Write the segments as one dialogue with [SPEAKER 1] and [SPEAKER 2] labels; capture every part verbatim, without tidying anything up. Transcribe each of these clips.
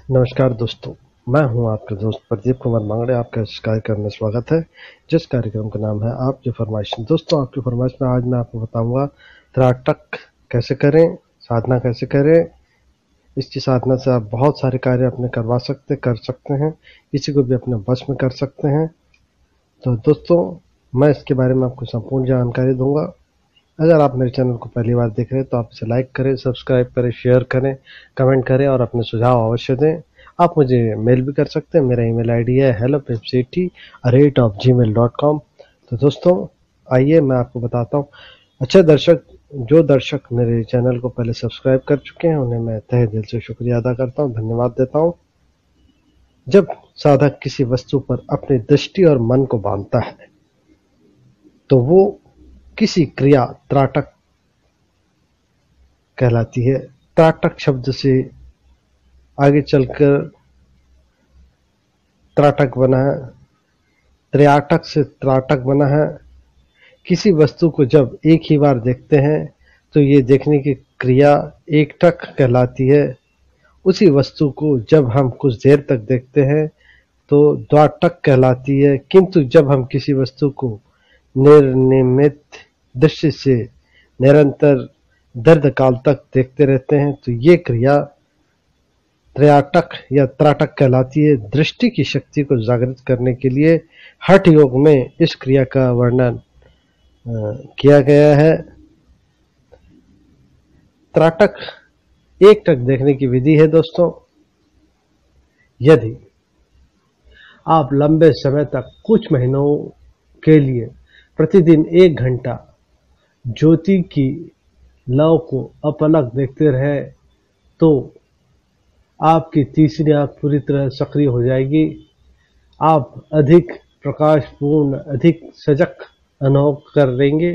[SPEAKER 1] नमस्कार दोस्तों, मैं हूं आपका दोस्त प्रदीप कुमार मांगड़े। आपका इस कार्यक्रम में स्वागत है, जिस कार्यक्रम का नाम है आपकी फरमाइश। दोस्तों, आपकी फरमाइश में आज मैं आपको बताऊंगा त्राटक कैसे करें, साधना कैसे करें। इसकी साधना से आप बहुत सारे कार्य अपने करवा सकते कर सकते हैं, किसी को भी अपने वश में कर सकते हैं। तो दोस्तों, मैं इसके बारे में आपको संपूर्ण जानकारी दूंगा। अगर आप मेरे चैनल को पहली बार देख रहे हैं तो आप इसे लाइक करें, सब्सक्राइब करें, शेयर करें, कमेंट करें और अपने सुझाव अवश्य दें। आप मुझे मेल भी कर सकते हैं। मेरा ईमेल आईडी है हेलो पेप्सिटी at rate of G mail dot com. तो दोस्तों, आइए मैं आपको बताता हूँ। अच्छे दर्शक, जो दर्शक मेरे चैनल को पहले सब्सक्राइब कर चुके हैं, उन्हें मैं तहे दिल से शुक्रिया अदा करता हूँ, धन्यवाद देता हूँ। जब साधक किसी वस्तु पर अपनी दृष्टि और मन को बांधता है तो वो किसी क्रिया त्राटक कहलाती है। त्राटक शब्द से आगे चलकर त्राटक बना है, त्रयाटक से त्राटक बना है। किसी वस्तु को जब एक ही बार देखते हैं तो ये देखने की क्रिया एकटक कहलाती है। उसी वस्तु को जब हम कुछ देर तक देखते हैं तो द्वाटक कहलाती है। किंतु जब हम किसी वस्तु को निर्नियमित दृष्टि से निरंतर दीर्घ काल तक देखते रहते हैं तो ये क्रिया त्रयाटक या त्राटक कहलाती है। दृष्टि की शक्ति को जागृत करने के लिए हठ योग में इस क्रिया का वर्णन किया गया है। त्राटक एक टक देखने की विधि है। दोस्तों, यदि आप लंबे समय तक कुछ महीनों के लिए प्रतिदिन एक घंटा ज्योति की लौ को अपलक देखते रहे तो आपकी तीसरी आंख पूरी तरह सक्रिय हो जाएगी। आप अधिक प्रकाशपूर्ण, अधिक सजग अनुभव कर लेंगे।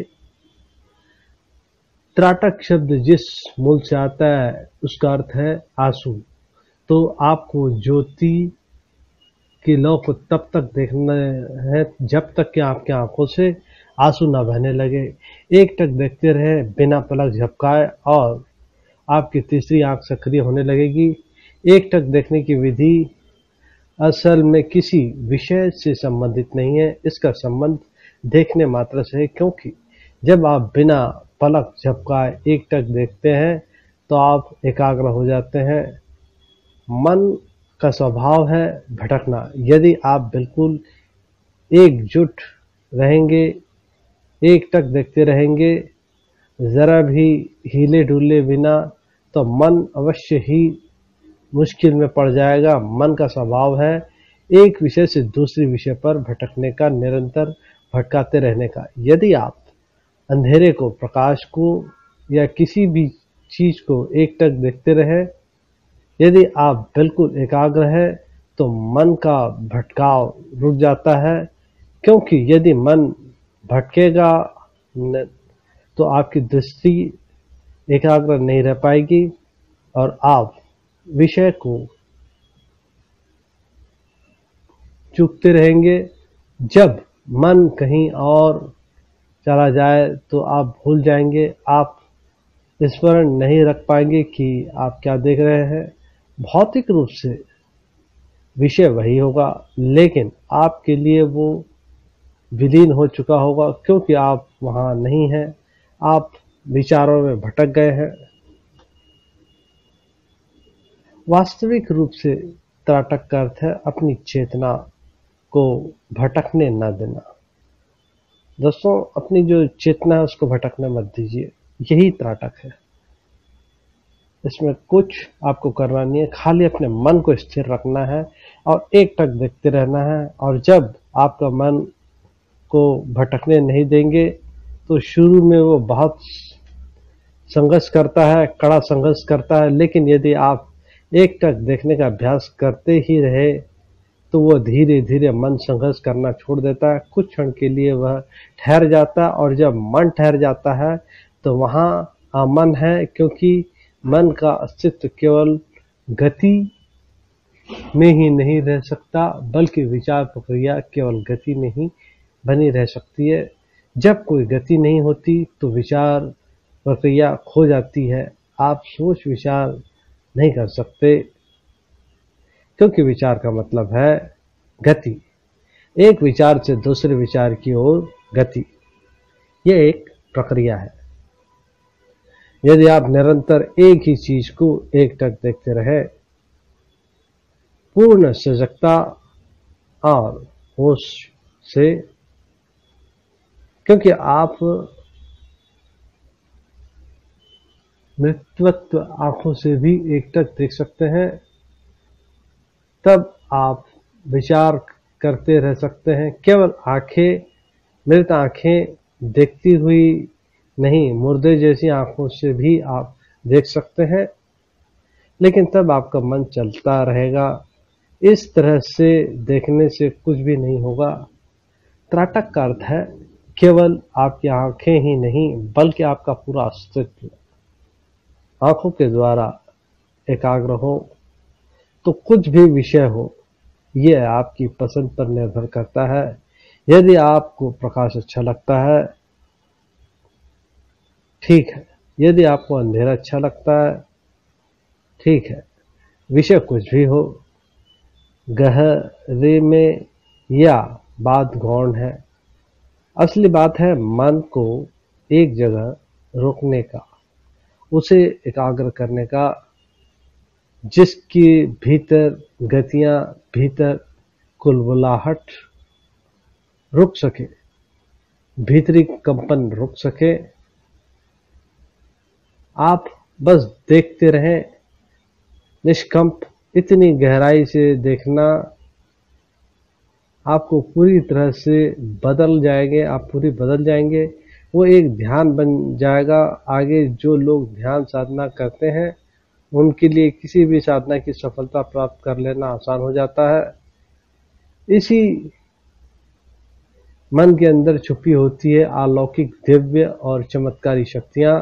[SPEAKER 1] त्राटक शब्द जिस मूल से आता है उसका अर्थ है आंसू। तो आपको ज्योति की लौ को तब तक देखना है जब तक कि आपकी आंखों से आंसू न बहने लगे। एक टक देखते रहे बिना पलक झपकाए और आपकी तीसरी आंख सक्रिय होने लगेगी। एक टक देखने की विधि असल में किसी विषय से संबंधित नहीं है, इसका संबंध देखने मात्र से है। क्योंकि जब आप बिना पलक झपकाए एक टक देखते हैं तो आप एकाग्र हो जाते हैं। मन का स्वभाव है भटकना। यदि आप बिल्कुल एकजुट रहेंगे, एक टक देखते रहेंगे, जरा भी हिले डुले बिना, तो मन अवश्य ही मुश्किल में पड़ जाएगा। मन का स्वभाव है एक विषय से दूसरे विषय पर भटकने का, निरंतर भटकाते रहने का। यदि आप अंधेरे को, प्रकाश को या किसी भी चीज को एक टक देखते रहे, यदि आप बिल्कुल एकाग्र है तो मन का भटकाव रुक जाता है। क्योंकि यदि मन भटकेगा तो आपकी दृष्टि एकाग्र नहीं रह पाएगी और आप विषय को चूकते रहेंगे। जब मन कहीं और चला जाए तो आप भूल जाएंगे, आप स्मरण नहीं रख पाएंगे कि आप क्या देख रहे हैं। भौतिक रूप से विषय वही होगा, लेकिन आपके लिए वो विलीन हो चुका होगा क्योंकि आप वहां नहीं हैं, आप विचारों में भटक गए हैं। वास्तविक रूप से त्राटक का अर्थ है अपनी चेतना को भटकने न देना। दोस्तों, अपनी जो चेतना है उसको भटकने मत दीजिए, यही त्राटक है। इसमें कुछ आपको करना नहीं है, खाली अपने मन को स्थिर रखना है और एक टक देखते रहना है। और जब आपका मन को भटकने नहीं देंगे तो शुरू में वो बहुत संघर्ष करता है, कड़ा संघर्ष करता है, लेकिन यदि आप एक टक देखने का अभ्यास करते ही रहे तो वो धीरे धीरे मन संघर्ष करना छोड़ देता है। कुछ क्षण के लिए वह ठहर जाता है और जब मन ठहर जाता है तो वहाँ अमन है, क्योंकि मन का अस्तित्व केवल गति में ही नहीं रह सकता बल्कि विचार प्रक्रिया केवल गति में ही बनी रह सकती है। जब कोई गति नहीं होती तो विचार प्रक्रिया खो जाती है, आप सोच विचार नहीं कर सकते। क्योंकि विचार का मतलब है गति, एक विचार से दूसरे विचार की ओर गति। यह एक प्रक्रिया है। यदि आप निरंतर एक ही चीज को एकटक देखते रहे, पूर्ण सजगता और होश से, क्योंकि आप मृत्वत्व आंखों से भी एकटक देख सकते हैं, तब आप विचार करते रह सकते हैं। केवल आंखें, मृत आंखें देखती हुई नहीं, मुर्दे जैसी आंखों से भी आप देख सकते हैं, लेकिन तब आपका मन चलता रहेगा। इस तरह से देखने से कुछ भी नहीं होगा। त्राटक का अर्थ है केवल आपकी आंखें ही नहीं, बल्कि आपका पूरा अस्तित्व आंखों के द्वारा एकाग्र हो। तो कुछ भी विषय हो, यह आपकी पसंद पर निर्भर करता है। यदि आपको प्रकाश अच्छा लगता है, ठीक है। यदि आपको अंधेरा अच्छा लगता है, ठीक है। विषय कुछ भी हो, गहरे में या बात गौण है, असली बात है मन को एक जगह रोकने का, उसे एकाग्र करने का, जिसके भीतर गतियां, भीतर कुलबुलाहट रुक सके, भीतरी कंपन रुक सके। आप बस देखते रहें, निष्कंप। इतनी गहराई से देखना आपको पूरी तरह से बदल जाएंगे, आप पूरी बदल जाएंगे। वो एक ध्यान बन जाएगा। आगे जो लोग ध्यान साधना करते हैं, उनके लिए किसी भी साधना की सफलता प्राप्त कर लेना आसान हो जाता है। इसी मन के अंदर छुपी होती है अलौकिक, दिव्य और चमत्कारी शक्तियां।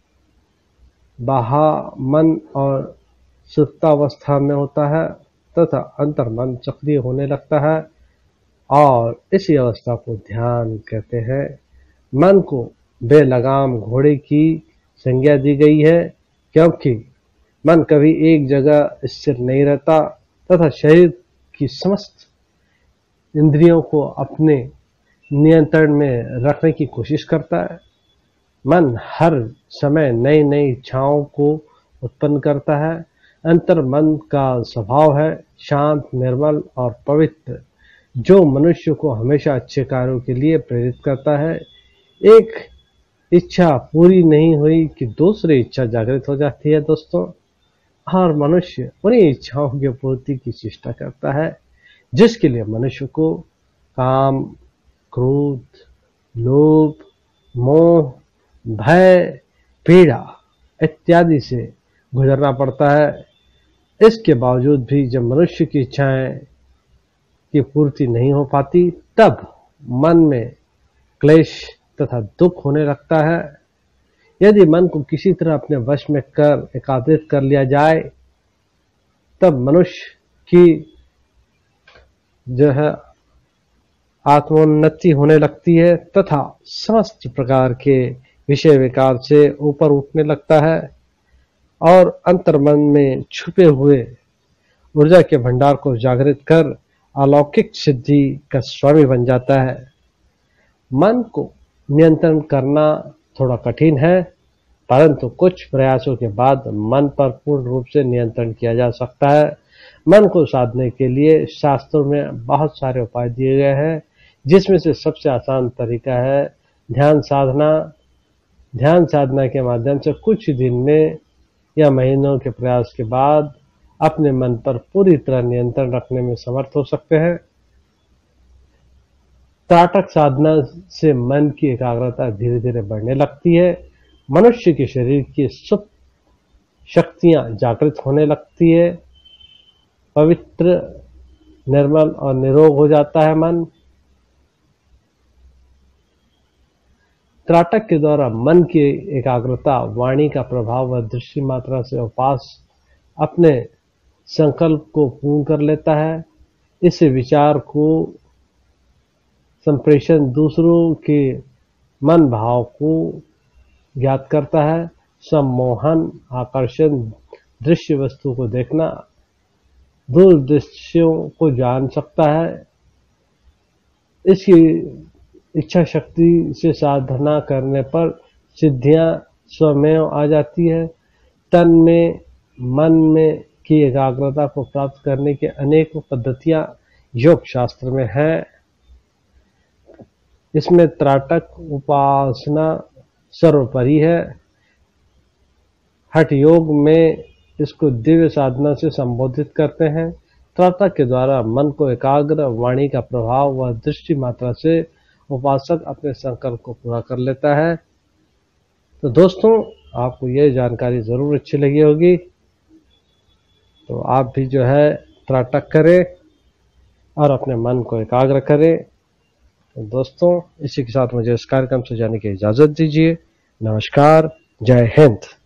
[SPEAKER 1] बाहा मन और सुप्तावस्था में होता है तथा अंतर्मन सक्रिय होने लगता है, और इसी अवस्था को ध्यान कहते हैं। मन को बेलगाम घोड़े की संज्ञा दी गई है, क्योंकि मन कभी एक जगह स्थिर नहीं रहता तथा शरीर की समस्त इंद्रियों को अपने नियंत्रण में रखने की कोशिश करता है। मन हर समय नई नई इच्छाओं को उत्पन्न करता है। अंतर मन का स्वभाव है शांत, निर्मल और पवित्र, जो मनुष्य को हमेशा अच्छे कार्यों के लिए प्रेरित करता है। एक इच्छा पूरी नहीं हुई कि दूसरी इच्छा जागृत हो जाती है दोस्तों, और मनुष्य उन्हीं इच्छाओं की पूर्ति की चेष्टा करता है, जिसके लिए मनुष्य को काम, क्रोध, लोभ, मोह, भय, पीड़ा इत्यादि से गुजरना पड़ता है। इसके बावजूद भी जब मनुष्य की इच्छाएं की पूर्ति नहीं हो पाती, तब मन में क्लेश तथा दुख होने लगता है। यदि मन को किसी तरह अपने वश में कर एकाग्रित कर लिया जाए, तब मनुष्य की जो है आत्मोन्नति होने लगती है तथा समस्त प्रकार के विषय विकार से ऊपर उठने लगता है, और अंतर्मन में छुपे हुए ऊर्जा के भंडार को जागृत कर अलौकिक सिद्धि का स्वामी बन जाता है। मन को नियंत्रण करना थोड़ा कठिन है, परंतु कुछ प्रयासों के बाद मन पर पूर्ण रूप से नियंत्रण किया जा सकता है। मन को साधने के लिए शास्त्रों में बहुत सारे उपाय दिए गए हैं, जिसमें से सबसे आसान तरीका है ध्यान साधना। ध्यान साधना के माध्यम से कुछ दिन में या महीनों के प्रयास के बाद अपने मन पर पूरी तरह नियंत्रण रखने में समर्थ हो सकते हैं। त्राटक साधना से मन की एकाग्रता धीरे धीरे बढ़ने लगती है। मनुष्य के शरीर की सुप्त शक्तियां जागृत होने लगती है, पवित्र, निर्मल और निरोग हो जाता है मन। त्राटक के द्वारा मन की एकाग्रता, वाणी का प्रभाव व दृष्टि मात्रा से उपास अपने संकल्प को पूर्ण कर लेता है। इस विचार को संप्रेषण दूसरों के मन भाव को ज्ञात करता है। सम्मोहन, आकर्षण, दृश्य वस्तु को देखना दूर दृश्यों को जान सकता है। इसकी इच्छा शक्ति से साधना करने पर सिद्धियां स्वमेव आ जाती है। तन में, मन में की एकाग्रता को प्राप्त करने की अनेक पद्धतियां योग शास्त्र में हैं। इसमें त्राटक उपासना सर्वोपरि है। हठ योग में इसको दिव्य साधना से संबोधित करते हैं। त्राटक के द्वारा मन को एकाग्र, वाणी का प्रभाव व दृष्टि मात्रा से उपासक अपने संकल्प को पूरा कर लेता है। तो दोस्तों, आपको यह जानकारी जरूर अच्छी लगी होगी, तो आप भी जो है त्राटक करें और अपने मन को एकाग्र करें। तो दोस्तों, इसी के साथ मुझे इस कार्यक्रम से जाने की इजाजत दीजिए। नमस्कार, जय हिंद।